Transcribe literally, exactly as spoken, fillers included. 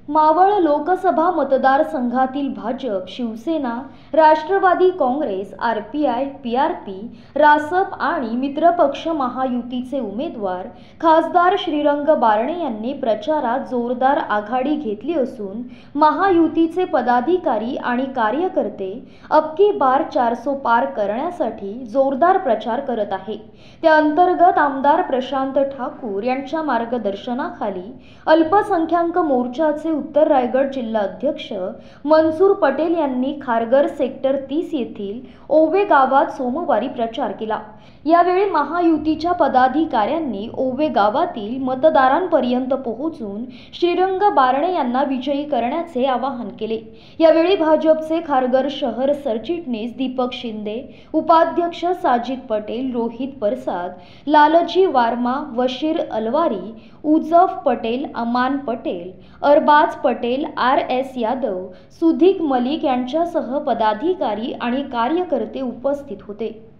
मावळ लोकसभा मतदारसंघातील Bhajap, Shivsena, Rashtrawadi Congress, R P I, P R P, Rasap आणि मित्रपक्ष महायुतीचे उमेदवार खासदार श्रीरंग बारणे यांनी प्रचारात जोरदार आघाडी घेतली असून महायुतीचे पदाधिकारी आणि कार्यकर्ते अब की बार चारसो पार करण्यासाठी जोरदार प्रचार करत आहे। त्या अंतर्गत आमदार प्रशांत ठाकूर यांच्या मार्गदर्शनाखाली अल्पसंख्याक मोर्चाचे उत्तर रायगड जिल्हा अध्यक्ष मनसूर पटेल यांनी खारघर सेक्टर तीस येथील ओवे गावात सोमवारी प्रचार केला। यावेळी महायुतीच्या पदाधिकाऱ्यांनी ओवे गावातील मतदारांपर्यंत पोहोचून श्रीरंग बारणे यांना विजयी करण्याचे आवाहन केले। यावेळी भाजपचे खारघर शहर सरचिटणीस दीपक शिंदे, उपाध्यक्ष साजिद पटेल, रोहित परसाद, लालजी वारमा, वशीर अलवारी, उजफ पटेल, अमान पटेल, अरबाज पटेल, आर एस यादव, सुधीक मलिक यांच्यासह पदाधिकारी आणि कार्यकर्ते उपस्थित होते।